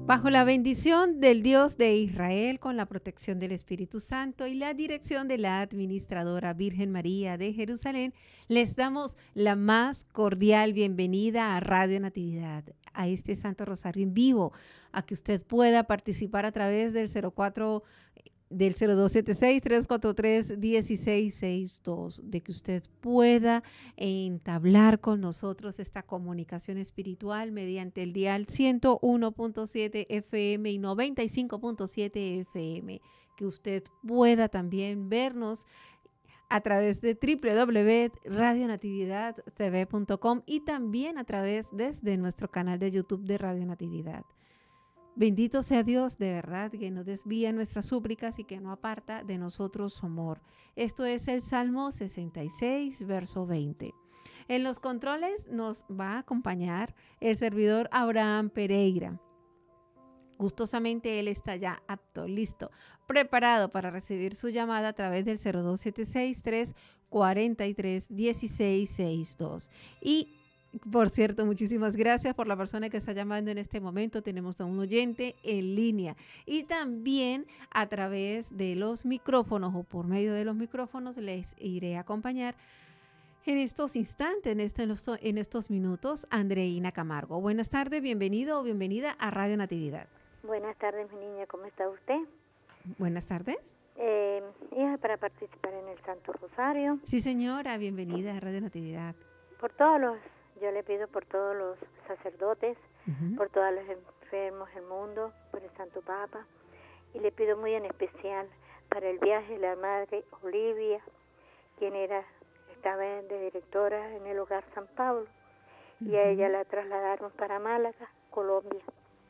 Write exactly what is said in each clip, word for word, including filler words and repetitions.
Bajo la bendición del Dios de Israel, con la protección del Espíritu Santo y la dirección de la administradora Virgen María de Jerusalén, les damos la más cordial bienvenida a Radio Natividad, a este Santo Rosario en vivo, a que usted pueda participar a través del cero cuatro del cero dos siete seis, tres cuatro tres, uno seis seis dos, de que usted pueda entablar con nosotros esta comunicación espiritual mediante el dial ciento uno punto siete F M y noventa y cinco punto siete F M, que usted pueda también vernos a través de w w w punto radio natividad t v punto com y también a través desde nuestro canal de YouTube de Radio Natividad. Bendito sea Dios, de verdad, que no desvía nuestras súplicas y que no aparta de nosotros su amor. Esto es el Salmo sesenta y seis, verso veinte. En los controles nos va a acompañar el servidor Abraham Pereira. Gustosamente él está ya apto, listo, preparado para recibir su llamada a través del cero dos siete seis, tres cuatro tres, uno seis seis dos. Y por cierto, muchísimas gracias por la persona que está llamando en este momento. Tenemos a un oyente en línea y también a través de los micrófonos o por medio de los micrófonos les iré a acompañar en estos instantes, en, este, en estos minutos, Andreina Camargo. Buenas tardes, bienvenido o bienvenida a Radio Natividad. Buenas tardes, mi niña, ¿cómo está usted? Buenas tardes. Eh, hija, para participar en el Santo Rosario. Sí, señora, bienvenida a Radio Natividad. Por todos los, yo le pido por todos los sacerdotes, uh-huh. por todos los enfermos del mundo, por el Santo Papa, y le pido muy en especial para el viaje de la Madre Olivia, quien era, estaba de directora en el Hogar San Pablo, uh-huh. y a ella la trasladaron para Málaga, Colombia.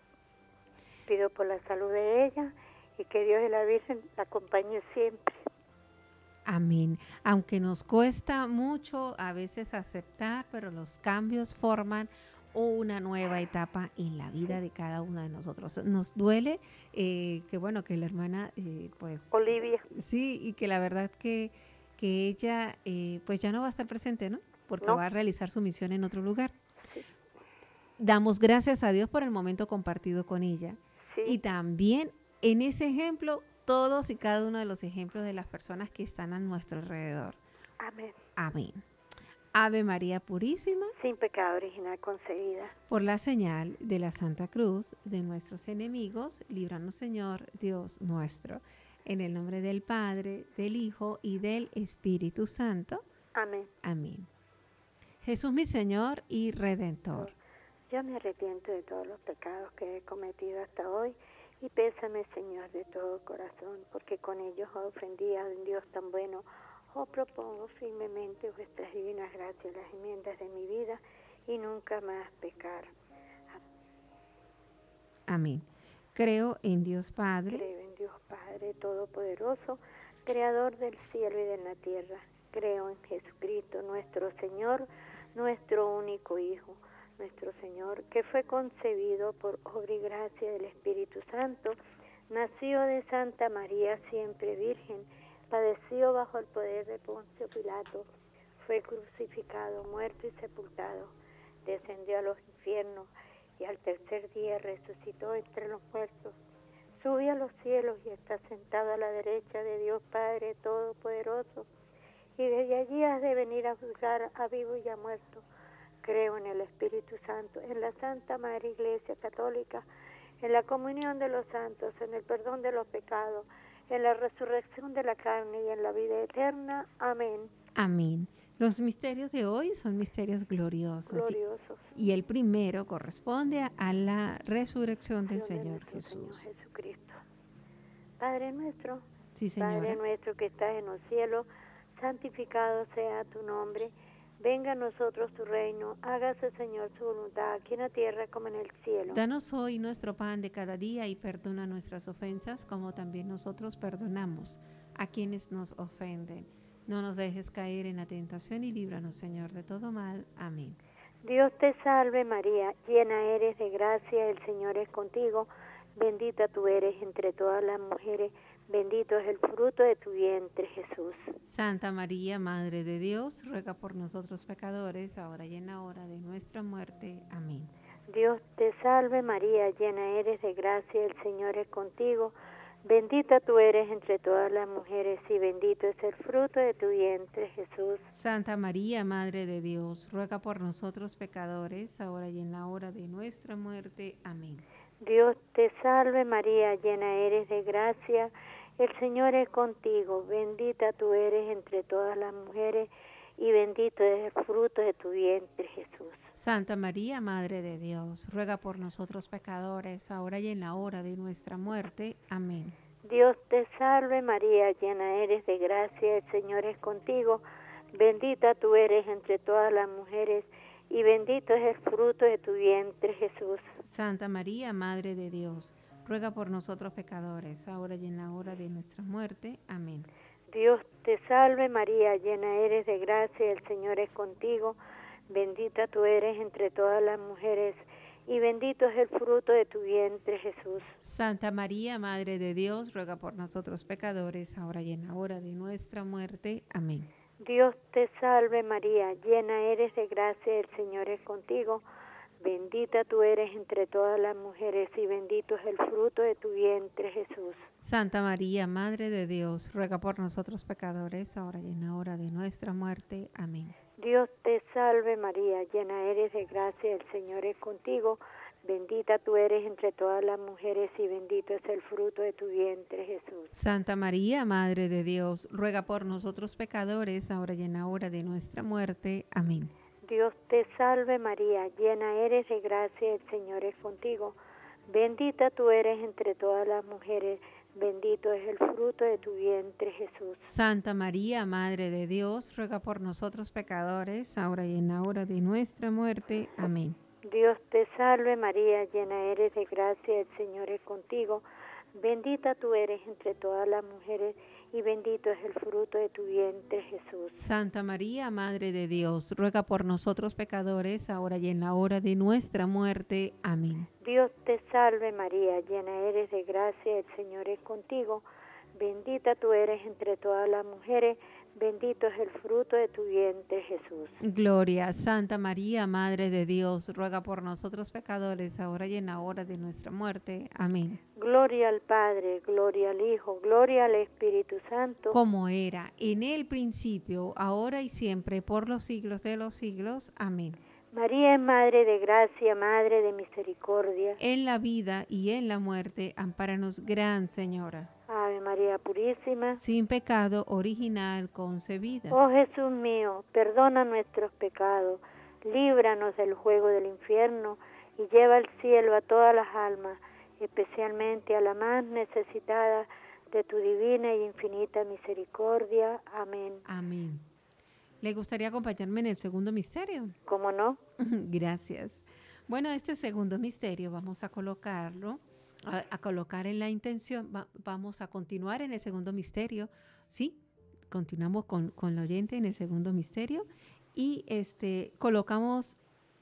Pido por la salud de ella y que Dios y la Virgen la acompañe siempre. Amén. Aunque nos cuesta mucho a veces aceptar, pero los cambios forman una nueva etapa en la vida de cada uno de nosotros. Nos duele eh, que bueno que la hermana eh, pues Olivia. Sí, y que la verdad que, que ella eh, pues ya no va a estar presente, ¿no? Porque ¿No? va a realizar su misión en otro lugar. Sí. Damos gracias a Dios por el momento compartido con ella. Sí. Y también en ese ejemplo, todos y cada uno de los ejemplos de las personas que están a nuestro alrededor. Amén. Amén. Ave María Purísima, sin pecado original concebida. Por la señal de la Santa Cruz de nuestros enemigos, líbranos, Señor, Dios nuestro. En el nombre del Padre, del Hijo y del Espíritu Santo. Amén. Amén. Jesús, mi Señor y Redentor. Yo me arrepiento de todos los pecados que he cometido hasta hoy y pésame, Señor, de todo corazón, porque con ellos ofendí a un Dios tan bueno. Os propongo firmemente vuestras divinas gracias, las enmiendas de mi vida y nunca más pecar. Amén. Creo en Dios Padre. Creo en Dios Padre Todopoderoso, Creador del cielo y de la tierra. Creo en Jesucristo, nuestro Señor, nuestro único Hijo, nuestro Señor, que fue concebido por obra y gracia del Espíritu Santo, nació de Santa María, siempre Virgen, padeció bajo el poder de Poncio Pilato, fue crucificado, muerto y sepultado, descendió a los infiernos y al tercer día resucitó entre los muertos, subió a los cielos y está sentado a la derecha de Dios Padre Todopoderoso, y desde allí has de venir a juzgar a vivos y a muertos. Creo en el Espíritu Santo, en la Santa Madre Iglesia Católica, en la comunión de los santos, en el perdón de los pecados, en la resurrección de la carne y en la vida eterna. Amén. Amén. Los misterios de hoy son misterios gloriosos. Gloriosos. Y, y el primero corresponde a, a la resurrección del Señor de Jesús. Señor Jesucristo. Padre nuestro, sí, Padre nuestro que estás en los cielos, santificado sea tu nombre. Venga a nosotros tu reino, hágase, Señor, su voluntad, aquí en la tierra como en el cielo. Danos hoy nuestro pan de cada día y perdona nuestras ofensas, como también nosotros perdonamos a quienes nos ofenden. No nos dejes caer en la tentación y líbranos, Señor, de todo mal. Amén. Dios te salve, María, llena eres de gracia, el Señor es contigo. Bendita tú eres entre todas las mujeres, bendito es el fruto de tu vientre, Jesús. Santa María, Madre de Dios, ruega por nosotros pecadores, ahora y en la hora de nuestra muerte. Amén. Dios te salve María, llena eres de gracia, el Señor es contigo. Bendita tú eres entre todas las mujeres y bendito es el fruto de tu vientre, Jesús. Santa María, Madre de Dios, ruega por nosotros pecadores, ahora y en la hora de nuestra muerte. Amén. Dios te salve María, llena eres de gracia, el Señor es contigo. Bendita tú eres entre todas las mujeres y bendito es el fruto de tu vientre, Jesús. Santa María, Madre de Dios, ruega por nosotros pecadores, ahora y en la hora de nuestra muerte. Amén. Dios te salve María, llena eres de gracia, el Señor es contigo. Bendita tú eres entre todas las mujeres y bendito es el fruto de tu vientre, Jesús. Santa María, Madre de Dios, ruega por nosotros pecadores, ahora y en la hora de nuestra muerte. Amén. Dios te salve María, llena eres de gracia, el Señor es contigo. Bendita tú eres entre todas las mujeres y bendito es el fruto de tu vientre, Jesús. Santa María, Madre de Dios, ruega por nosotros pecadores, ahora y en la hora de nuestra muerte. Amén. Dios te salve María, llena eres de gracia, el Señor es contigo. Bendita tú eres entre todas las mujeres y bendito es el fruto de tu vientre, Jesús. Santa María, Madre de Dios, ruega por nosotros pecadores, ahora y en la hora de nuestra muerte. Amén. Dios te salve María, llena eres de gracia, el Señor es contigo. Bendita tú eres entre todas las mujeres y bendito es el fruto de tu vientre, Jesús. Santa María, Madre de Dios, ruega por nosotros pecadores, ahora y en la hora de nuestra muerte. Amén. Dios te salve María, llena eres de gracia, el Señor es contigo. Bendita tú eres entre todas las mujeres, bendito es el fruto de tu vientre, Jesús. Santa María, Madre de Dios, ruega por nosotros pecadores, ahora y en la hora de nuestra muerte. Amén. Dios te salve María, llena eres de gracia, el Señor es contigo. Bendita tú eres entre todas las mujeres y bendito es el fruto de tu vientre, Jesús. Santa María, Madre de Dios, ruega por nosotros pecadores, ahora y en la hora de nuestra muerte. Amén. Dios te salve María, llena eres de gracia, el Señor es contigo. Bendita tú eres entre todas las mujeres, bendito es el fruto de tu vientre, Jesús. Gloria, Santa María, Madre de Dios, ruega por nosotros pecadores, ahora y en la hora de nuestra muerte. Amén. Gloria al Padre, gloria al Hijo, gloria al Espíritu Santo. Como era en el principio, ahora y siempre, por los siglos de los siglos. Amén. María es Madre de gracia, Madre de misericordia. En la vida y en la muerte, ampáranos, Gran Señora. Ave María Purísima, sin pecado original concebida. Oh Jesús mío, perdona nuestros pecados, líbranos del fuego del infierno y lleva al cielo a todas las almas, especialmente a la más necesitada de tu divina y infinita misericordia. Amén. Amén. ¿Le gustaría acompañarme en el segundo misterio? ¿Cómo no? Gracias. Bueno, este segundo misterio vamos a colocarlo, a, a colocar en la intención, va, vamos a continuar en el segundo misterio, ¿sí? Continuamos con, con la oyente en el segundo misterio y este, colocamos,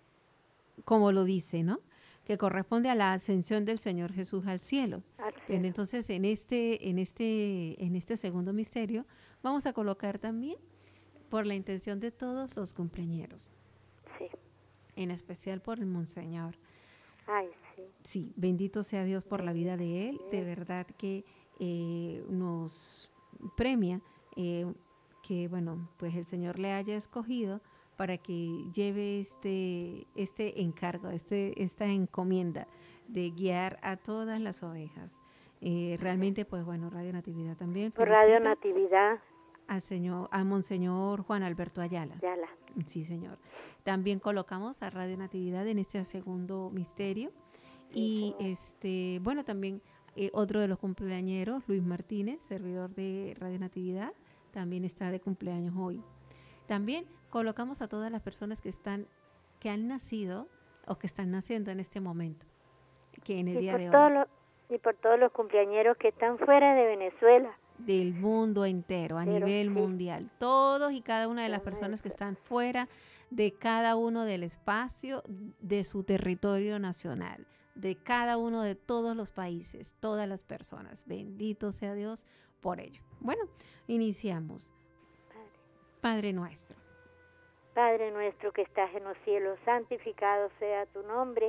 como lo dice, ¿no? Que corresponde a la ascensión del Señor Jesús al cielo. Al cielo. Bien, entonces, en este, en, este, en este segundo misterio vamos a colocar también por la intención de todos los cumpleañeros. Sí. En especial por el Monseñor. Ay, sí. Sí, bendito sea Dios por la vida de él. De verdad que eh, nos premia eh, que, bueno, pues el Señor le haya escogido para que lleve este, este encargo, este, esta encomienda de guiar a todas las ovejas. Eh, realmente, pues bueno, Radio Natividad también. Por Radio Natividad. Al señor, a Monseñor Juan Alberto Ayala. Ayala. Sí, señor. También colocamos a Radio Natividad en este segundo misterio. Y Sí, este, bueno, también eh, otro de los cumpleañeros, Luis Martínez, servidor de Radio Natividad, también está de cumpleaños hoy. También colocamos a todas las personas que están, que han nacido o que están naciendo en este momento, que en el y día por de todos hoy. los, y por todos los cumpleañeros que están fuera de Venezuela. Del mundo entero, a Pero, nivel sí. mundial. Todos y cada una de las Todo personas que eso. están fuera de cada uno del espacio de su territorio nacional, de cada uno de todos los países, todas las personas. Bendito sea Dios por ello. Bueno, iniciamos. Padre. Padre nuestro. Padre nuestro que estás en los cielos, santificado sea tu nombre.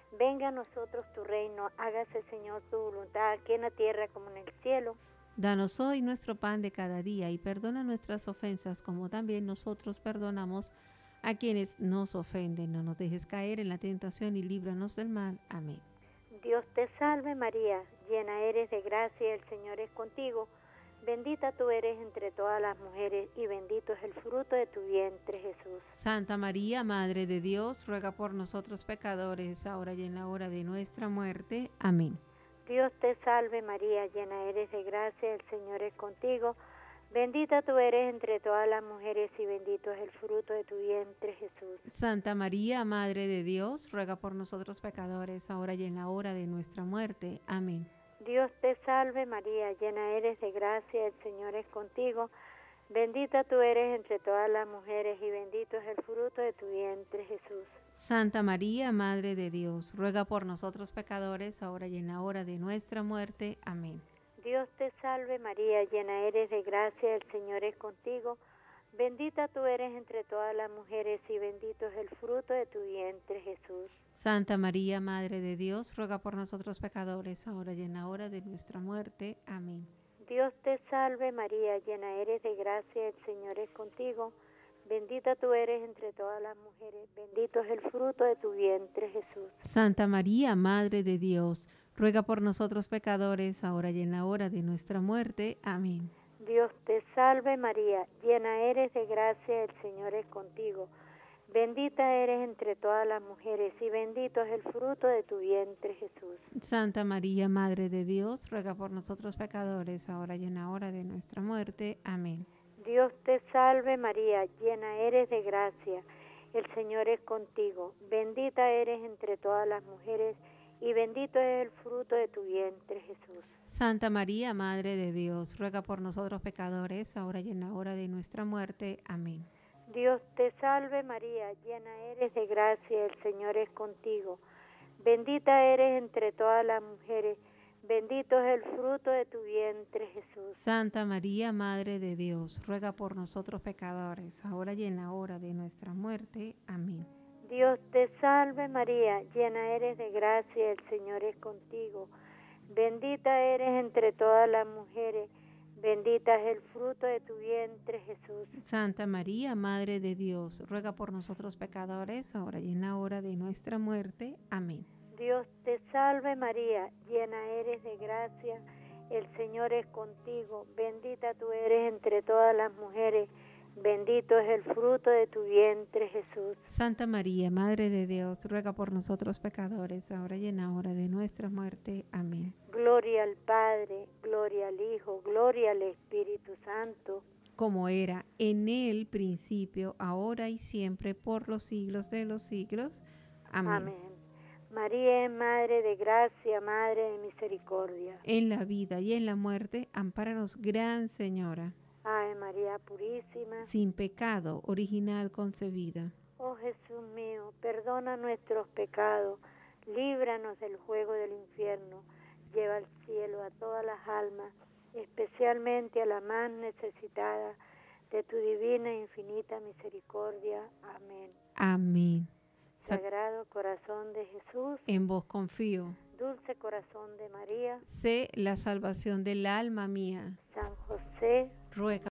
Venga a nosotros tu reino, hágase, Señor, tu voluntad, aquí en la tierra como en el cielo. Danos hoy nuestro pan de cada día y perdona nuestras ofensas como también nosotros perdonamos a quienes nos ofenden. No nos dejes caer en la tentación y líbranos del mal. Amén. Dios te salve María, llena eres de gracia, el Señor es contigo. Bendita tú eres entre todas las mujeres y bendito es el fruto de tu vientre, Jesús. Santa María, Madre de Dios, ruega por nosotros pecadores, ahora y en la hora de nuestra muerte. Amén. Dios te salve María, llena eres de gracia, el Señor es contigo. Bendita tú eres entre todas las mujeres y bendito es el fruto de tu vientre, Jesús. Santa María, Madre de Dios, ruega por nosotros pecadores, ahora y en la hora de nuestra muerte. Amén. Dios te salve María, llena eres de gracia, el Señor es contigo. Bendita tú eres entre todas las mujeres y bendito es el fruto de tu vientre, Jesús. Santa María, Madre de Dios, ruega por nosotros pecadores, ahora y en la hora de nuestra muerte. Amén. Dios te salve María, llena eres de gracia, el Señor es contigo. Bendita tú eres entre todas las mujeres y bendito es el fruto de tu vientre, Jesús. Santa María, Madre de Dios, ruega por nosotros pecadores, ahora y en la hora de nuestra muerte. Amén. Dios te salve María, llena eres de gracia, el Señor es contigo. Bendita tú eres entre todas las mujeres, bendito es el fruto de tu vientre, Jesús. Santa María, Madre de Dios, ruega por nosotros pecadores, ahora y en la hora de nuestra muerte. Amén. Dios te salve María, llena eres de gracia, el Señor es contigo. Bendita eres entre todas las mujeres y bendito es el fruto de tu vientre, Jesús. Santa María, Madre de Dios, ruega por nosotros pecadores, ahora y en la hora de nuestra muerte. Amén. Dios te salve María, llena eres de gracia, el Señor es contigo. Bendita eres entre todas las mujeres y bendito es el fruto de tu vientre, Jesús. Santa María, Madre de Dios, ruega por nosotros pecadores, ahora y en la hora de nuestra muerte. Amén. Dios te salve María, llena eres de gracia, el Señor es contigo. Bendita eres entre todas las mujeres, bendito es el fruto de tu vientre, Jesús. Santa María, Madre de Dios, ruega por nosotros pecadores, ahora y en la hora de nuestra muerte. Amén. Dios te salve María, llena eres de gracia, el Señor es contigo. Bendita eres entre todas las mujeres, bendita es el fruto de tu vientre, Jesús. Santa María, Madre de Dios, ruega por nosotros pecadores, ahora y en la hora de nuestra muerte. Amén. Dios te salve María, llena eres de gracia, el Señor es contigo. Bendita tú eres entre todas las mujeres, bendito es el fruto de tu vientre, Jesús. Santa María, Madre de Dios, ruega por nosotros pecadores, ahora y en la hora de nuestra muerte. Amén. Gloria al Padre, gloria al Hijo, gloria al Espíritu Santo. Como era en el principio, ahora y siempre, por los siglos de los siglos. Amén. Amén. María es Madre de gracia, Madre de misericordia. En la vida y en la muerte, ampáranos, Gran Señora. Ave María Purísima, sin pecado original concebida. Oh Jesús mío, perdona nuestros pecados, líbranos del juego del infierno, lleva al cielo a todas las almas, especialmente a la más necesitada de tu divina e infinita misericordia. Amén. Amén. Sagrado corazón de Jesús, en vos confío. Dulce corazón de María, sé la salvación del alma mía. San José, ruega.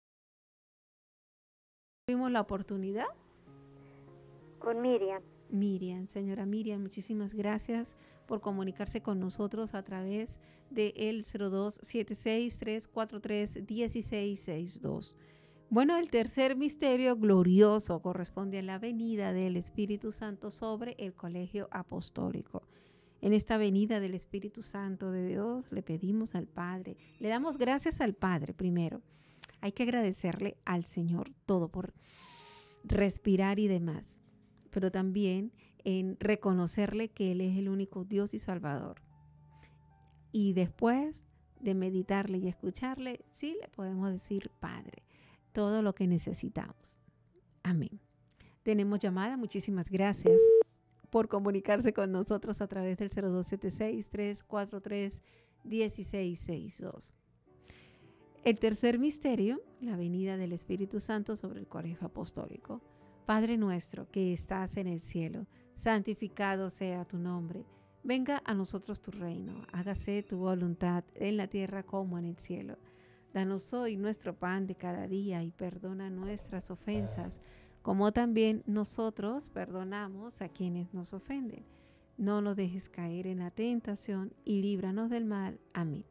¿Tuvimos la oportunidad? Con Miriam. Miriam, señora Miriam, muchísimas gracias por comunicarse con nosotros a través de el cero dos siete seis, tres cuatro tres, uno seis seis dos. Bueno, el tercer misterio glorioso corresponde a la venida del Espíritu Santo sobre el colegio apostólico. En esta venida del Espíritu Santo de Dios le pedimos al Padre, le damos gracias al Padre primero. Hay que agradecerle al Señor todo por respirar y demás, pero también en reconocerle que Él es el único Dios y Salvador. Y después de meditarle y escucharle, sí le podemos decir Padre, todo lo que necesitamos. Amén. Tenemos llamada, muchísimas gracias por comunicarse con nosotros a través del cero dos siete seis, tres cuatro tres, uno seis seis dos. El tercer misterio, la venida del Espíritu Santo sobre el colegio apostólico. Padre nuestro que estás en el cielo, santificado sea tu nombre. Venga a nosotros tu reino, hágase tu voluntad en la tierra como en el cielo. Danos hoy nuestro pan de cada día y perdona nuestras ofensas, como también nosotros perdonamos a quienes nos ofenden. No nos dejes caer en la tentación y líbranos del mal. Amén.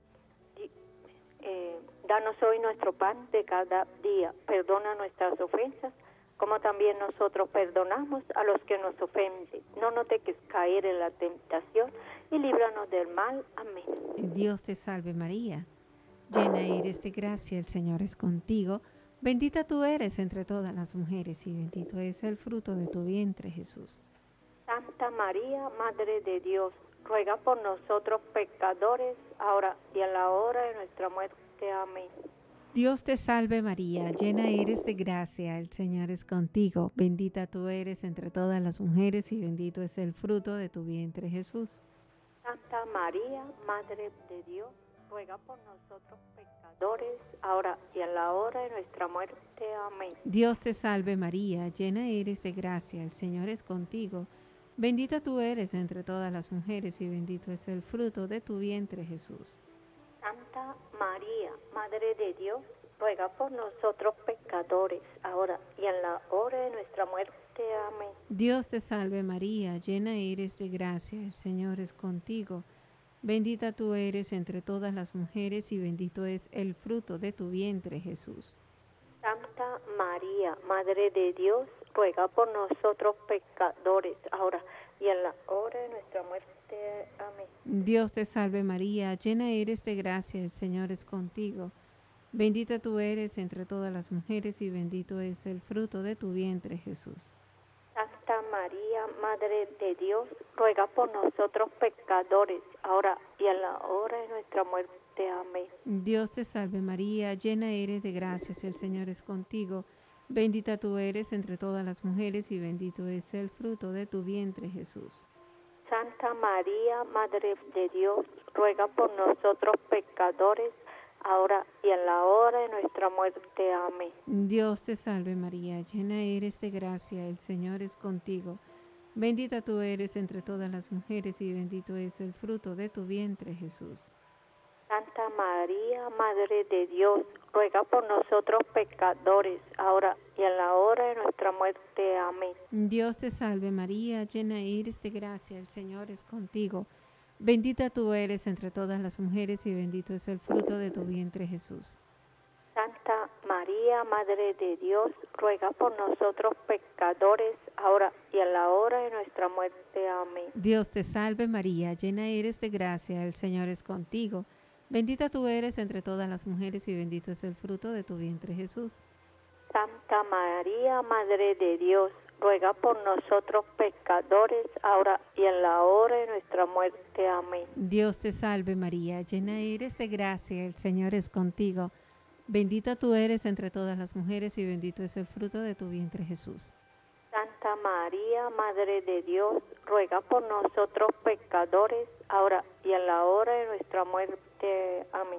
Eh, danos hoy nuestro pan de cada día, perdona nuestras ofensas, como también nosotros perdonamos a los que nos ofenden. No nos dejes caer en la tentación y líbranos del mal. Amén. Dios te salve María, llena eres de gracia, el Señor es contigo. Bendita tú eres entre todas las mujeres y bendito es el fruto de tu vientre, Jesús. Santa María, Madre de Dios, ruega por nosotros pecadores, ahora y en la hora de nuestra muerte. Amén. Dios te salve María, llena eres de gracia, el Señor es contigo. Bendita tú eres entre todas las mujeres y bendito es el fruto de tu vientre, Jesús. Santa María, Madre de Dios, ruega por nosotros pecadores, ahora y en la hora de nuestra muerte. Amén. Dios te salve María, llena eres de gracia, el Señor es contigo. Bendita tú eres entre todas las mujeres y bendito es el fruto de tu vientre, Jesús. Santa María, Madre de Dios, ruega por nosotros pecadores, ahora y en la hora de nuestra muerte. Amén. Dios te salve María, llena eres de gracia, el Señor es contigo. Bendita tú eres entre todas las mujeres y bendito es el fruto de tu vientre, Jesús. Santa María, Madre de Dios, ruega por nosotros pecadores, ahora y en la hora de nuestra muerte. Amén. Dios te salve María, llena eres de gracia, el Señor es contigo. Bendita tú eres entre todas las mujeres y bendito es el fruto de tu vientre, Jesús. Santa María, Madre de Dios, ruega por nosotros pecadores, ahora y en la hora de nuestra muerte. Amén. Dios te salve María, llena eres de gracias, el Señor es contigo. Bendita tú eres entre todas las mujeres y bendito es el fruto de tu vientre, Jesús. Santa María, Madre de Dios, ruega por nosotros pecadores, ahora y en la hora de nuestra muerte. Amén. Dios te salve María, llena eres de gracia, el Señor es contigo. Bendita tú eres entre todas las mujeres y bendito es el fruto de tu vientre, Jesús. Santa María, Madre de Dios, ruega por nosotros pecadores, ahora y en la hora de nuestra muerte. Amén. Dios te salve María, llena eres de gracia, el Señor es contigo. Bendita tú eres entre todas las mujeres y bendito es el fruto de tu vientre, Jesús. Santa María, Madre de Dios, ruega por nosotros pecadores, ahora y en la hora de nuestra muerte. Amén. Dios te salve María, llena eres de gracia, el Señor es contigo. Bendita tú eres entre todas las mujeres y bendito es el fruto de tu vientre, Jesús. Santa María, Madre de Dios, ruega por nosotros pecadores, ahora y en la hora de nuestra muerte. Amén. Dios te salve María, llena eres de gracia, el Señor es contigo. Bendita tú eres entre todas las mujeres y bendito es el fruto de tu vientre, Jesús. Santa María, Madre de Dios, ruega por nosotros pecadores, ahora y en la hora de nuestra muerte. Amén.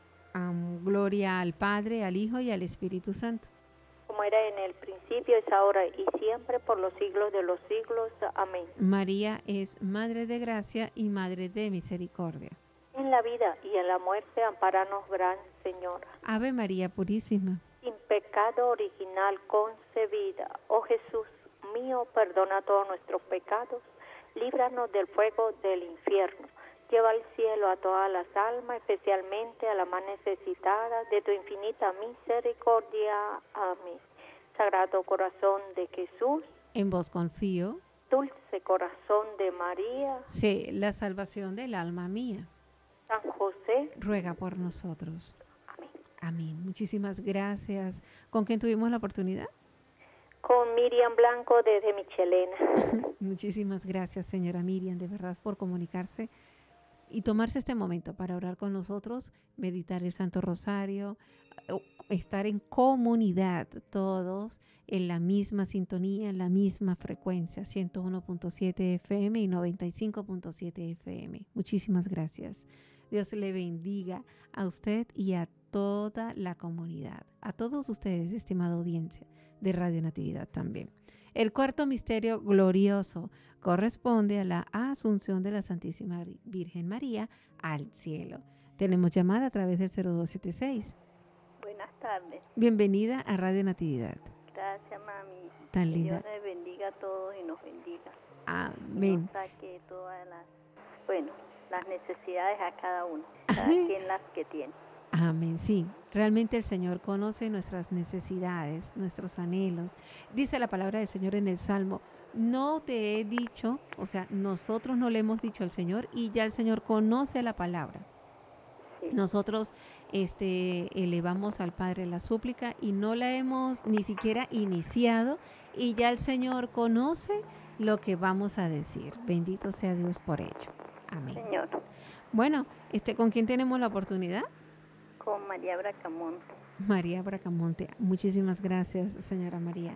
Um, gloria al Padre, al Hijo y al Espíritu Santo. Como era en el principio, es ahora y siempre, por los siglos de los siglos. Amén. María es Madre de Gracia y Madre de Misericordia. En la vida y en la muerte, amparanos, Gran Señora. Ave María Purísima. Sin pecado original concebida, oh Jesús mío, perdona todos nuestros pecados, líbranos del fuego del infierno, lleva al cielo a todas las almas, especialmente a las más necesitadas de tu infinita misericordia. Amén. Sagrado Corazón de Jesús, en vos confío. Dulce Corazón de María, sé la salvación del alma mía. San José, ruega por nosotros. Amén. Amén. Muchísimas gracias. ¿Con quién tuvimos la oportunidad? Con Miriam Blanco desde Michelena. Muchísimas gracias, señora Miriam, de verdad, por comunicarse y tomarse este momento para orar con nosotros, meditar el Santo Rosario, estar en comunidad, todos en la misma sintonía, en la misma frecuencia, ciento uno punto siete F M y noventa y cinco punto siete F M. Muchísimas gracias. Dios le bendiga a usted y a toda la comunidad, a todos ustedes, estimada audiencia de Radio Natividad también. El cuarto misterio glorioso, corresponde a la asunción de la Santísima Virgen María al cielo. Tenemos llamada a través del cero dos siete seis. Buenas tardes. Bienvenida a Radio Natividad. Gracias, mami. Tan que linda. Dios les bendiga a todos y nos bendiga. Amén. Y nos saque todas las, bueno, las necesidades a cada uno, cada quien las que tiene. Amén, sí. Realmente el Señor conoce nuestras necesidades, nuestros anhelos. Dice la palabra del Señor en el Salmo, no te he dicho, o sea, nosotros no le hemos dicho al Señor y ya el Señor conoce la palabra. Sí. Nosotros este, elevamos al Padre la súplica y no la hemos ni siquiera iniciado y ya el Señor conoce lo que vamos a decir. Bendito sea Dios por ello. Amén. Señor. Bueno, este, ¿con quién tenemos la oportunidad? Con María Bracamonte. María Bracamonte. Muchísimas gracias, señora María.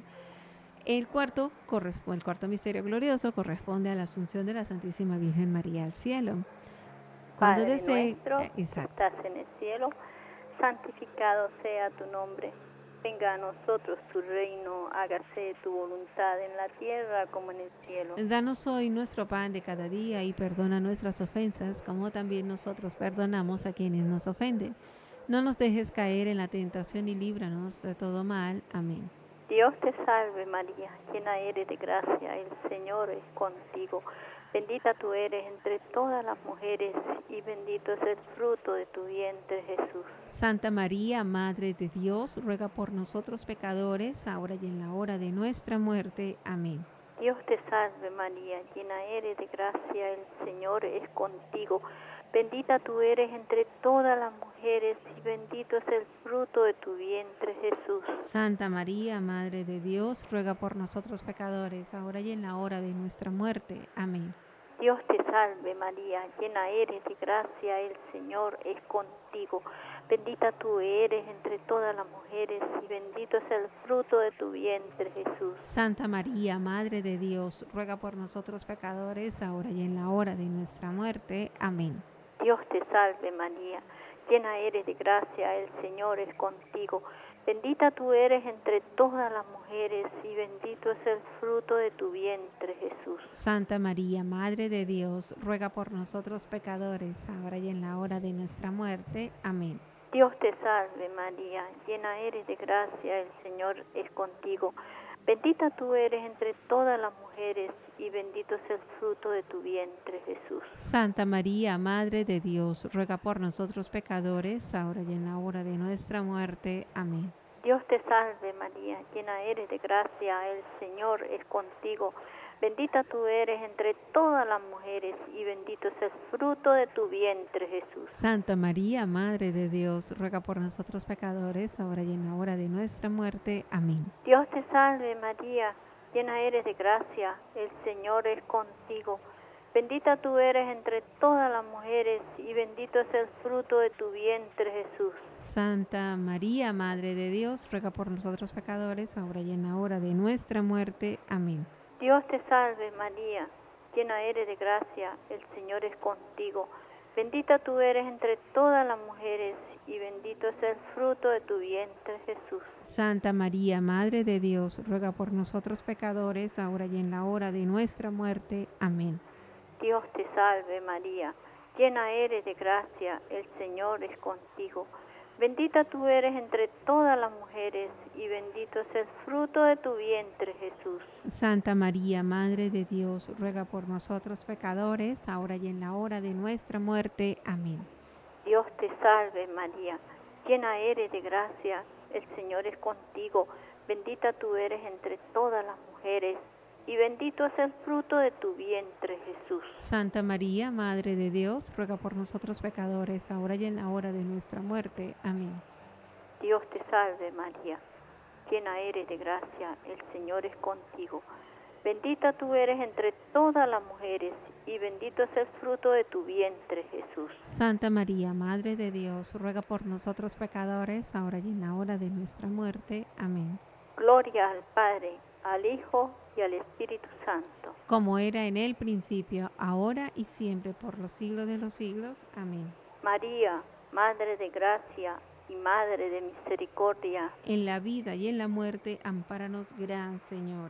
El cuarto, el cuarto misterio glorioso corresponde a la asunción de la Santísima Virgen María al cielo. Cuando Padre desee, nuestro, eh, que exacto. estás en el cielo, santificado sea tu nombre. Venga a nosotros tu reino, hágase tu voluntad en la tierra como en el cielo. Danos hoy nuestro pan de cada día y perdona nuestras ofensas, como también nosotros perdonamos a quienes nos ofenden. No nos dejes caer en la tentación y líbranos de todo mal. Amén. Dios te salve María, llena eres de gracia, el Señor es contigo. Bendita tú eres entre todas las mujeres y bendito es el fruto de tu vientre, Jesús. Santa María, Madre de Dios, ruega por nosotros pecadores, ahora y en la hora de nuestra muerte. Amén. Dios te salve María, llena eres de gracia, el Señor es contigo. Bendita tú eres entre todas las mujeres y bendito es el fruto de tu vientre, Jesús. Santa María, Madre de Dios, ruega por nosotros pecadores, ahora y en la hora de nuestra muerte. Amén. Dios te salve María, llena eres de gracia, el Señor es contigo. Bendita tú eres entre todas las mujeres y bendito es el fruto de tu vientre, Jesús. Santa María, Madre de Dios, ruega por nosotros pecadores, ahora y en la hora de nuestra muerte. Amén. Dios te salve María, llena eres de gracia, el Señor es contigo. Bendita tú eres entre todas las mujeres y bendito es el fruto de tu vientre, Jesús. Santa María, Madre de Dios, ruega por nosotros pecadores, ahora y en la hora de nuestra muerte. Amén. Dios te salve María, llena eres de gracia, el Señor es contigo. Bendita tú eres entre todas las mujeres y bendito es el fruto de tu vientre, Jesús. Santa María, Madre de Dios, ruega por nosotros pecadores, ahora y en la hora de nuestra muerte. Amén. Dios te salve María, llena eres de gracia, el Señor es contigo. Bendita tú eres entre todas las mujeres y bendito es el fruto de tu vientre, Jesús. Santa María, Madre de Dios, ruega por nosotros pecadores, ahora y en la hora de nuestra muerte. Amén. Dios te salve María, llena eres de gracia, el Señor es contigo. Bendita tú eres entre todas las mujeres y bendito es el fruto de tu vientre, Jesús. Santa María, Madre de Dios, ruega por nosotros pecadores, ahora y en la hora de nuestra muerte. Amén. Dios te salve María, llena eres de gracia, el Señor es contigo. Bendita tú eres entre todas las mujeres y bendito es el fruto de tu vientre, Jesús. Santa María, Madre de Dios, ruega por nosotros pecadores, ahora y en la hora de nuestra muerte. Amén. Dios te salve María, llena eres de gracia, el Señor es contigo. Bendita tú eres entre todas las mujeres y bendito es el fruto de tu vientre, Jesús. Santa María, Madre de Dios, ruega por nosotros pecadores, ahora y en la hora de nuestra muerte. Amén. Dios te salve María, llena eres de gracia, el Señor es contigo. Bendita tú eres entre todas las mujeres y bendito es el fruto de tu vientre, Jesús. Santa María, Madre de Dios, ruega por nosotros pecadores, ahora y en la hora de nuestra muerte. Amén. Dios te salve María, llena eres de gracia, el Señor es contigo. Bendita tú eres entre todas las mujeres y bendito es el fruto de tu vientre, Jesús. Santa María, Madre de Dios, ruega por nosotros pecadores, ahora y en la hora de nuestra muerte. Amén. Gloria al Padre, al Hijo y al Espíritu Santo. Como era en el principio, ahora y siempre, por los siglos de los siglos. Amén. María, Madre de gracia y Madre de misericordia. En la vida y en la muerte, ampáranos, Gran Señora.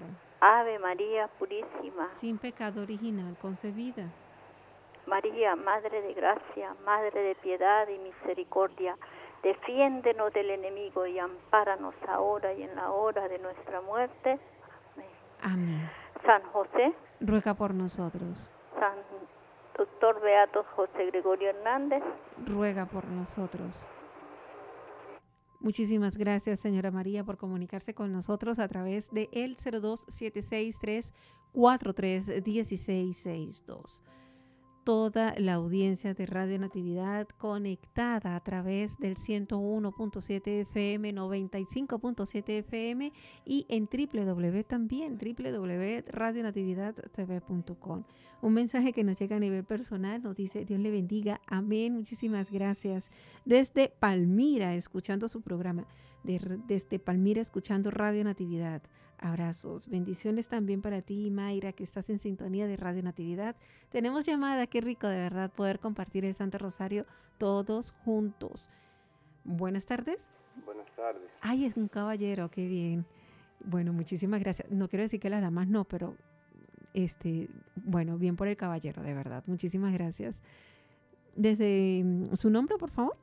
Ave María Purísima, sin pecado original concebida. María, Madre de Gracia, Madre de Piedad y Misericordia, defiéndenos del enemigo y ampáranos ahora y en la hora de nuestra muerte. Amén. San José, ruega por nosotros. San Doctor Beato José Gregorio Hernández, ruega por nosotros. Muchísimas gracias, señora María, por comunicarse con nosotros a través de el cero dos siete seis tres cuatro tres uno seis seis dos. Toda la audiencia de Radio Natividad conectada a través del ciento uno punto siete F M, noventa y cinco punto siete F M y en doble u doble u doble u también, doble u doble u doble u punto radio natividad t v punto com. Un mensaje que nos llega a nivel personal, nos dice: Dios le bendiga, amén, muchísimas gracias. Desde Palmira, escuchando su programa, de, desde Palmira, escuchando Radio Natividad. Abrazos, bendiciones también para ti, Mayra, que estás en sintonía de Radio Natividad. Tenemos llamada, qué rico de verdad poder compartir el Santo Rosario todos juntos. Buenas tardes. Buenas tardes. Ay, es un caballero, qué bien. Bueno, muchísimas gracias. No quiero decir que las damas no, pero este, bueno, bien por el caballero, de verdad. Muchísimas gracias. Desde su nombre, por favor.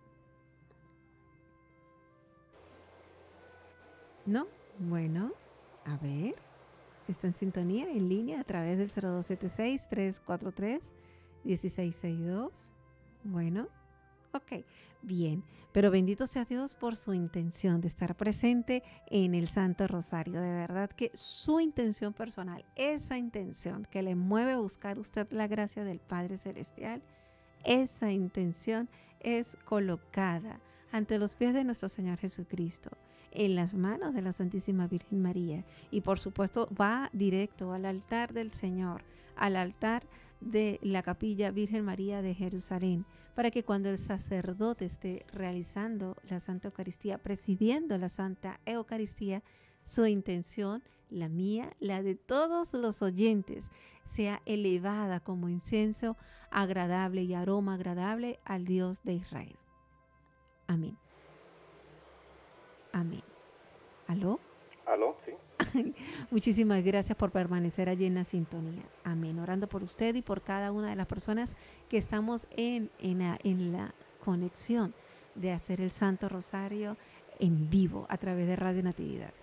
¿No? Bueno. A ver, está en sintonía, en línea, a través del cero dos siete seis tres cuatro tres uno seis seis dos. Bueno, ok, bien. Pero bendito sea Dios por su intención de estar presente en el Santo Rosario. De verdad que su intención personal, esa intención que le mueve a buscar usted la gracia del Padre Celestial, esa intención es colocada ante los pies de nuestro Señor Jesucristo, en las manos de la Santísima Virgen María, y por supuesto va directo al altar del Señor, al altar de la Capilla Virgen María de Jerusalén, para que cuando el sacerdote esté realizando la Santa Eucaristía, presidiendo la Santa Eucaristía, su intención, la mía, la de todos los oyentes, sea elevada como incienso agradable y aroma agradable al Dios de Israel. Amén. Amén. ¿Aló? ¿Aló? Sí. Muchísimas gracias por permanecer allí en la sintonía. Amén. Orando por usted y por cada una de las personas que estamos en, en, la, en la conexión de hacer el Santo Rosario en vivo a través de Radio Natividad.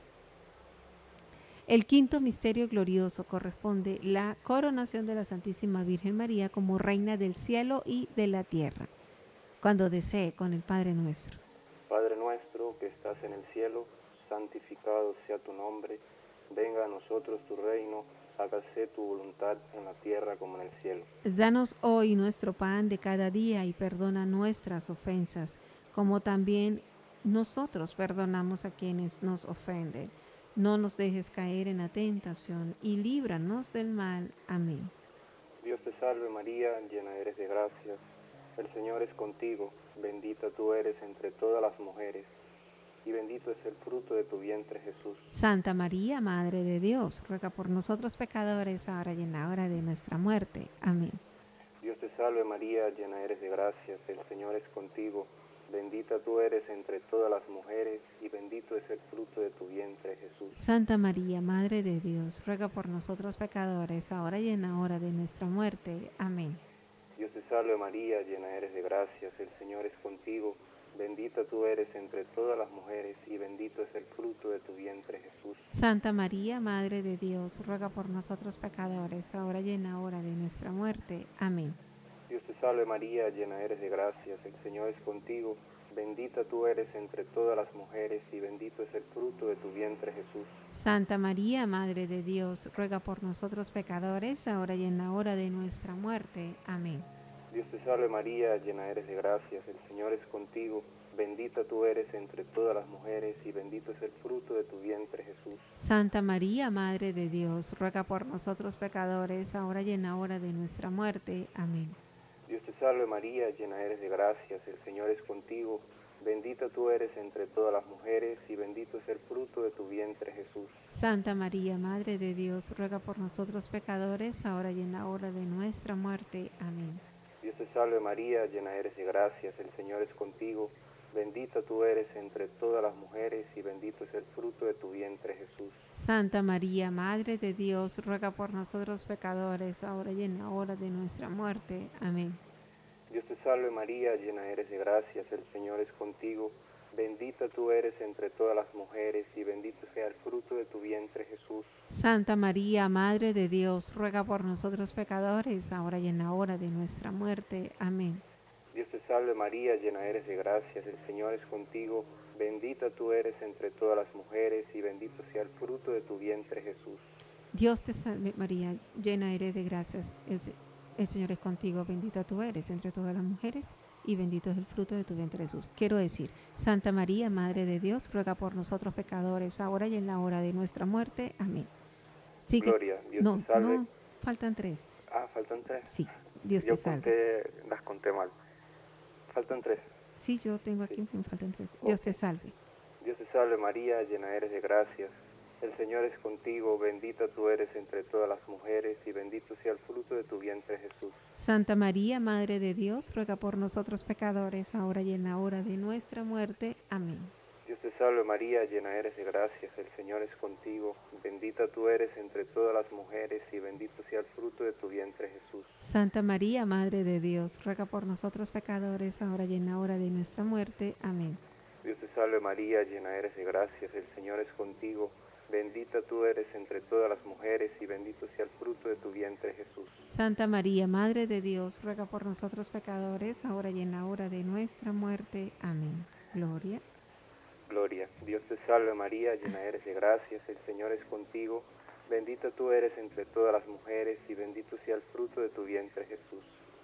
El quinto misterio glorioso corresponde la coronación de la Santísima Virgen María como Reina del cielo y de la tierra, cuando desee con el Padre Nuestro. Padre nuestro que estás en el cielo, santificado sea tu nombre, venga a nosotros tu reino, hágase tu voluntad en la tierra como en el cielo. Danos hoy nuestro pan de cada día y perdona nuestras ofensas, como también nosotros perdonamos a quienes nos ofenden. No nos dejes caer en la tentación y líbranos del mal. Amén. Dios te salve María, llena eres de gracia, el Señor es contigo, bendita tú eres entre todas las mujeres, y bendito es el fruto de tu vientre, Jesús. Santa María, Madre de Dios, ruega por nosotros pecadores, ahora y en la hora de nuestra muerte. Amén. Dios te salve María, llena eres de gracia, el Señor es contigo, bendita tú eres entre todas las mujeres, y bendito es el fruto de tu vientre, Jesús. Santa María, Madre de Dios, ruega por nosotros pecadores, ahora y en la hora de nuestra muerte. Amén. Dios te salve María, llena eres de gracia, el Señor es contigo, bendita tú eres entre todas las mujeres, y bendito es el fruto de tu vientre, Jesús. Santa María, Madre de Dios, ruega por nosotros pecadores, ahora y en la hora de nuestra muerte. Amén. Dios te salve María, llena eres de gracia, el Señor es contigo, bendita tú eres entre todas las mujeres, y bendito es el fruto de tu vientre, Jesús. Santa María, Madre de Dios, ruega por nosotros pecadores, ahora y en la hora de nuestra muerte. Amén. Dios te salve María, llena eres de gracia, el Señor es contigo, bendita tú eres entre todas las mujeres, y bendito es el fruto de tu vientre, Jesús. Santa María, Madre de Dios, ruega por nosotros pecadores, ahora y en la hora de nuestra muerte. Amén. Dios te salve María, llena eres de gracia, el Señor es contigo, bendita tú eres entre todas las mujeres, y bendito es el fruto de tu vientre, Jesús. Santa María, Madre de Dios, ruega por nosotros pecadores, ahora y en la hora de nuestra muerte. Amén. Dios te salve María, llena eres de gracia, el Señor es contigo, Bendita tú eres entre todas las mujeres y bendito es el fruto de tu vientre, Jesús. Santa María, Madre de Dios, ruega por nosotros pecadores, ahora y en la hora de nuestra muerte. Amén. Dios te salve María, llena eres de gracias, el Señor es contigo. Bendita tú eres entre todas las mujeres y bendito sea el fruto de tu vientre, Jesús. Santa María, Madre de Dios, ruega por nosotros pecadores, ahora y en la hora de nuestra muerte. Amén. Dios te salve María, llena eres de gracias, el Señor es contigo. Bendita tú eres entre todas las mujeres y bendito sea el fruto de tu vientre, Jesús. Dios te salve María, llena eres de gracias, el, el Señor es contigo, bendita tú eres entre todas las mujeres y bendito es el fruto de tu vientre, Jesús. Quiero decir, Santa María, Madre de Dios, ruega por nosotros pecadores, ahora y en la hora de nuestra muerte. Amén. Sigue. Gloria, Dios no, te salve. no, faltan tres. Ah, faltan tres. Sí, Dios Yo te salve. conté, las conté mal. Faltan tres. Sí, yo tengo aquí, Sí. me faltan tres. Dios Ok. te salve. Dios te salve María, llena eres de gracias. El Señor es contigo, bendita tú eres entre todas las mujeres y bendito sea el fruto de tu vientre, Jesús. Santa María, Madre de Dios, ruega por nosotros pecadores, ahora y en la hora de nuestra muerte. Amén. Dios te salve María, llena eres de gracias, el Señor es contigo, bendita tú eres entre todas las mujeres y bendito sea el fruto de tu vientre, Jesús. Santa María, Madre de Dios, ruega por nosotros pecadores, ahora y en la hora de nuestra muerte. Amén. Dios te salve María, llena eres de gracias, el Señor es contigo, bendita tú eres entre todas las mujeres y bendito sea el fruto de tu vientre, Jesús. Santa María, Madre de Dios, ruega por nosotros pecadores, ahora y en la hora de nuestra muerte. Amén. Gloria. Gloria, Dios te salve María, llena eres de gracias, el Señor es contigo, bendita tú eres entre todas las mujeres y bendito sea el fruto de tu vientre, Jesús.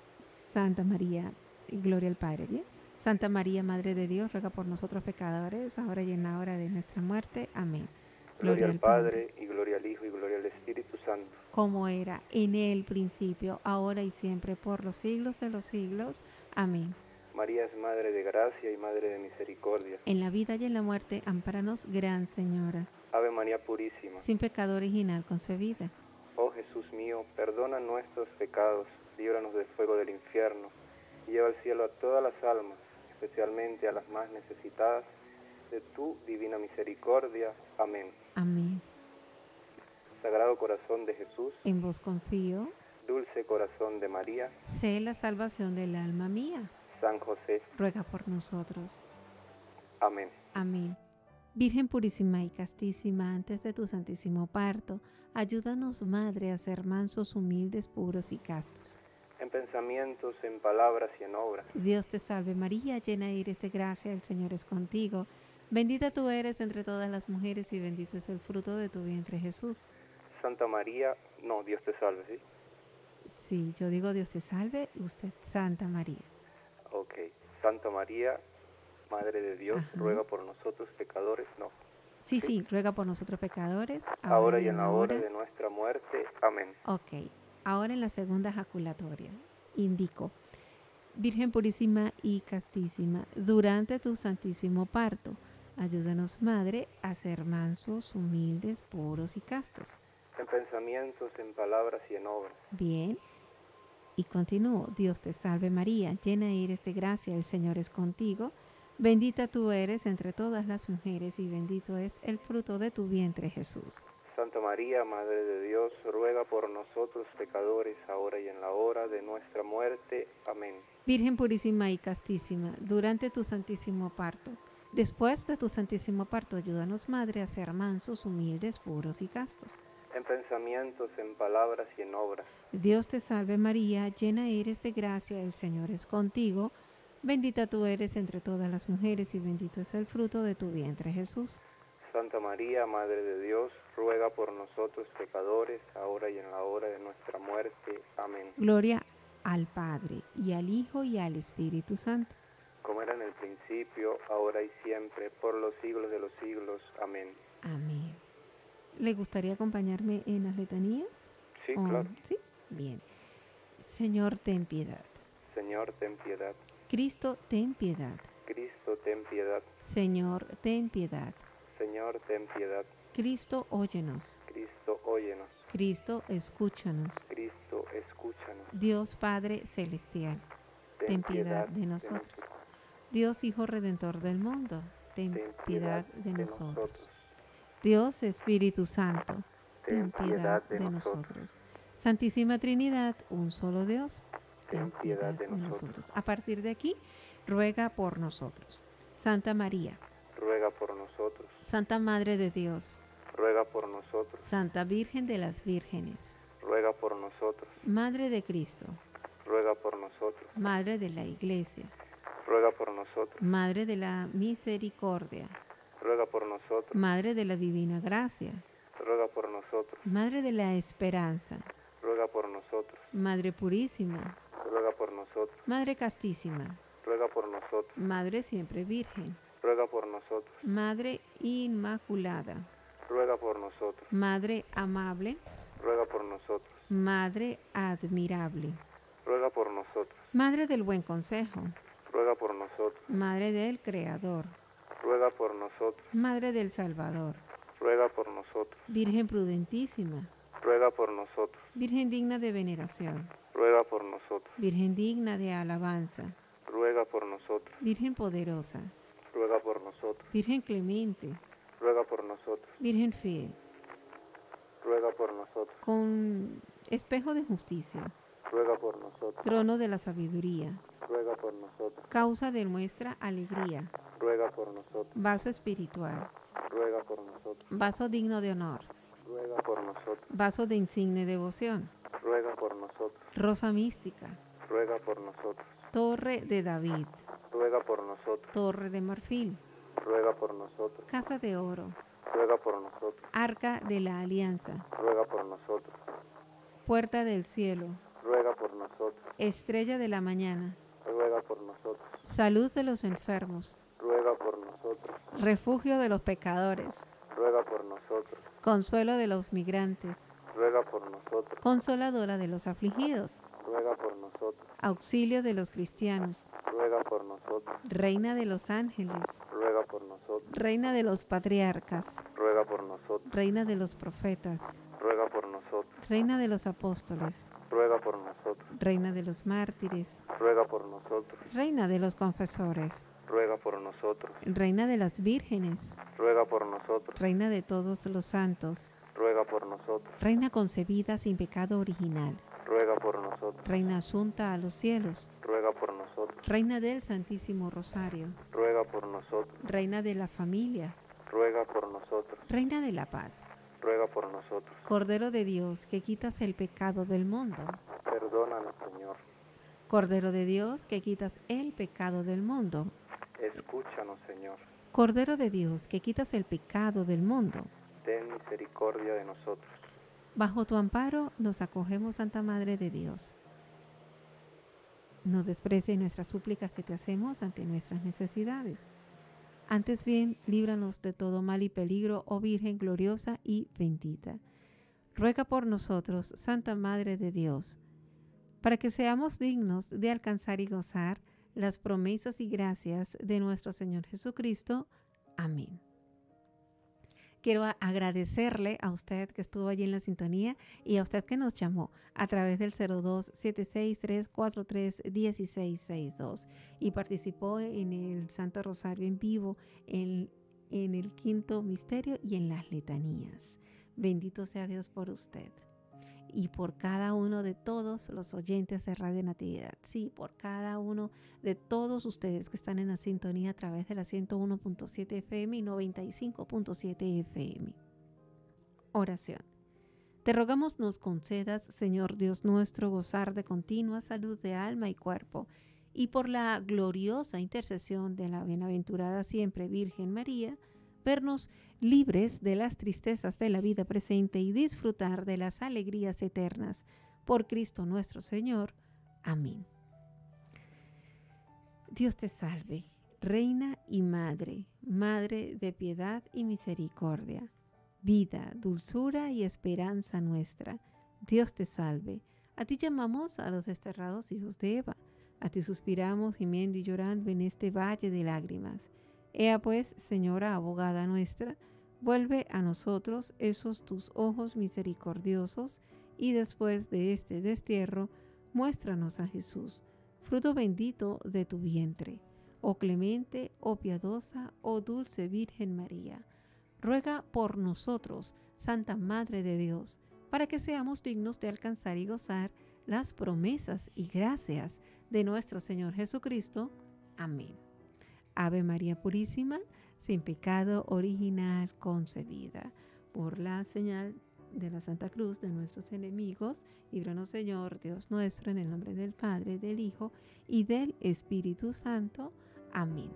Santa María, y gloria al Padre, ¿bien? Santa María, Madre de Dios, ruega por nosotros pecadores, ahora y en la hora de nuestra muerte. Amén. Gloria al Padre, y gloria al Hijo, y gloria al Espíritu Santo. Como era en el principio, ahora y siempre, por los siglos de los siglos. Amén. María es Madre de gracia y Madre de misericordia. En la vida y en la muerte, ampáranos, Gran Señora. Ave María Purísima. Sin pecado original concebida. Oh Jesús mío, perdona nuestros pecados, líbranos del fuego del infierno, y lleva al cielo a todas las almas, especialmente a las más necesitadas de tu divina misericordia. Amén. Amén. Sagrado Corazón de Jesús, En vos confío, Dulce Corazón de María, sé la salvación del alma mía. San José. Ruega por nosotros. Amén. Amén. Virgen purísima y castísima, antes de tu santísimo parto, ayúdanos, Madre, a ser mansos, humildes, puros y castos. En pensamientos, en palabras y en obras. Dios te salve María, llena eres de gracia, el Señor es contigo. Bendita tú eres entre todas las mujeres y bendito es el fruto de tu vientre, Jesús. Santa María, no, Dios te salve, ¿sí? Sí, yo digo Dios te salve, usted Santa María. Ok. Santa María, Madre de Dios, Ajá. ruega por nosotros pecadores, no. Sí, sí, ruega por nosotros pecadores. Ahora y en la hora de nuestra muerte. Amén. Ok, ahora en la segunda ejaculatoria, indico, Virgen purísima y castísima, durante tu santísimo parto, ayúdanos, Madre, a ser mansos, humildes, puros y castos. En pensamientos, en palabras y en obras. Bien, y continúo, Dios te salve María, llena eres de gracia, el Señor es contigo, bendita tú eres entre todas las mujeres y bendito es el fruto de tu vientre, Jesús. Santa María, Madre de Dios, ruega por nosotros pecadores, ahora y en la hora de nuestra muerte. Amén. Virgen purísima y castísima, durante tu santísimo parto, después de tu santísimo parto, ayúdanos, Madre, a ser mansos, humildes, puros y castos. En pensamientos, en palabras y en obras. Dios te salve María, llena eres de gracia, el Señor es contigo, bendita tú eres entre todas las mujeres y bendito es el fruto de tu vientre, Jesús. Santa María, Madre de Dios, ruega por nosotros pecadores, ahora y en la hora de nuestra muerte. Amén. Gloria al Padre, y al Hijo, y al Espíritu Santo. Como era en el principio, ahora y siempre, por los siglos de los siglos. Amén. Amén. ¿Le gustaría acompañarme en las letanías? Sí, ¿O- claro. ¿Sí? Bien. Señor, ten piedad. Señor, ten piedad. Cristo, ten piedad. Cristo, ten piedad. Señor, ten piedad. Señor, ten piedad. Cristo, óyenos. Cristo, óyenos. Cristo, escúchanos. Cristo, escúchanos. Dios Padre Celestial, ten piedad de nosotros. Dios Hijo Redentor del mundo, ten ten piedad de nosotros. nosotros. Dios Espíritu Santo, Ten piedad de nosotros. Santísima Trinidad, un solo Dios, Ten piedad de nosotros. A partir de aquí, ruega por nosotros. Santa María, Ruega por nosotros. Santa Madre de Dios, Ruega por nosotros. Santa Virgen de las Vírgenes, Ruega por nosotros. Madre de Cristo, Ruega por nosotros. Madre de la Iglesia, Ruega por nosotros. Madre de la Misericordia, Ruega por nosotros. Madre de la Divina Gracia, Ruega por nosotros. Madre de la Esperanza, Ruega por nosotros. Madre Purísima, Ruega por nosotros. Madre Castísima, Ruega por nosotros. Madre Siempre Virgen, Ruega por nosotros. Madre Inmaculada, Ruega por nosotros. Madre Amable, Ruega por nosotros. Madre Admirable, Ruega por nosotros. Madre del Buen Consejo, Ruega por nosotros. Madre del Creador, Ruega por nosotros. Madre del Salvador, Ruega por nosotros. Virgen prudentísima, Ruega por nosotros. Virgen digna de veneración, Ruega por nosotros. Virgen digna de alabanza, Ruega por nosotros. Virgen poderosa, Ruega por nosotros. Virgen clemente, Ruega por nosotros. Virgen fiel, Ruega por nosotros. con espejo de justicia, Ruega por nosotros. trono de la sabiduría, Ruega por nosotros. causa de nuestra alegría, Ruega por nosotros. vaso espiritual, Ruega por nosotros. vaso digno de honor, Ruega por nosotros. vaso de insigne devoción, Ruega por nosotros. rosa mística, Ruega por nosotros. torre de David, Ruega por nosotros. torre de marfil, Ruega por nosotros. casa de oro, Ruega por nosotros. arca de la alianza, Ruega por nosotros. puerta del cielo, Ruega por nosotros. estrella de la mañana, Ruega por nosotros. salud de los enfermos, Ruega por nosotros. refugio de los pecadores, Ruega por nosotros. consuelo de los migrantes, Ruega por nosotros. consoladora de los afligidos, Ruega por nosotros. auxilio de los cristianos, Ruega por nosotros. reina de los ángeles, Ruega por nosotros. reina de los patriarcas, Ruega por nosotros. reina de los profetas, Ruega por nosotros. reina de los apóstoles, Ruega por nosotros. reina de los mártires, Ruega por nosotros. reina de los confesores, Ruega por nosotros. reina de las vírgenes, Ruega por nosotros. reina de todos los santos, Ruega por nosotros. reina concebida sin pecado original, Ruega por nosotros. reina asunta a los cielos, Ruega por nosotros. reina del Santísimo Rosario, Ruega por nosotros. reina de la familia, Ruega por nosotros. reina de la paz, Ruega por nosotros. Cordero de Dios que quitas el pecado del mundo, Perdónanos, Señor. Cordero de Dios que quitas el pecado del mundo, Escúchanos, Señor. Cordero de Dios que quitas el pecado del mundo. Ten misericordia de nosotros. Bajo tu amparo nos acogemos, Santa Madre de Dios. No desprecies nuestras súplicas que te hacemos ante nuestras necesidades. Antes bien, líbranos de todo mal y peligro, oh Virgen gloriosa y bendita. Ruega por nosotros, Santa Madre de Dios, para que seamos dignos de alcanzar y gozar las promesas y gracias de nuestro Señor Jesucristo. Amén. Quiero agradecerle a usted que estuvo allí en la sintonía y a usted que nos llamó a través del cero dos, siete seis tres, cuatro tres, uno seis seis dos y participó en el Santo Rosario en vivo, en, en el quinto misterio y en las letanías. Bendito sea Dios por usted y por cada uno de todos los oyentes de Radio Natividad. Sí, por cada uno de todos ustedes que están en la sintonía a través de la ciento uno punto siete F M y noventa y cinco punto siete F M. Oración. Te rogamos nos concedas, Señor Dios nuestro, gozar de continua salud de alma y cuerpo, y por la gloriosa intercesión de la bienaventurada siempre Virgen María, vernos libres de las tristezas de la vida presente y disfrutar de las alegrías eternas. Por Cristo nuestro Señor. Amén. Dios te salve, Reina y Madre, Madre de piedad y misericordia, vida, dulzura y esperanza nuestra. Dios te salve. A ti llamamos a los desterrados hijos de Eva. A ti suspiramos gimiendo y llorando en este valle de lágrimas. Ea pues, Señora abogada nuestra, vuelve a nosotros esos tus ojos misericordiosos y después de este destierro, muéstranos a Jesús, fruto bendito de tu vientre. oh clemente, oh piadosa, oh dulce Virgen María, ruega por nosotros, Santa Madre de Dios, para que seamos dignos de alcanzar y gozar las promesas y gracias de nuestro Señor Jesucristo. Amén. Ave María Purísima, sin pecado original concebida. Por la señal de la Santa Cruz de nuestros enemigos, líbranos, Señor Dios nuestro, en el nombre del Padre, del Hijo y del Espíritu Santo. Amén.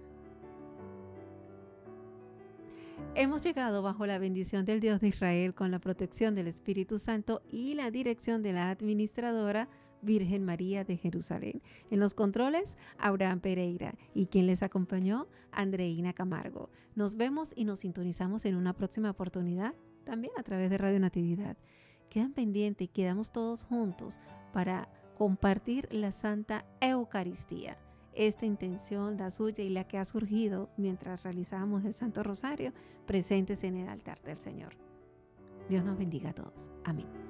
Hemos llegado bajo la bendición del Dios de Israel, con la protección del Espíritu Santo y la dirección de la administradora Virgen María de Jerusalén. En los controles, Abraham Pereira, y quien les acompañó, Andreina Camargo. Nos vemos y nos sintonizamos en una próxima oportunidad, también a través de Radio Natividad. Quedan pendientes y quedamos todos juntos para compartir la Santa Eucaristía. Esta intención, la suya y la que ha surgido mientras realizamos el Santo Rosario, presentes en el altar del Señor. Dios nos bendiga a todos. Amén.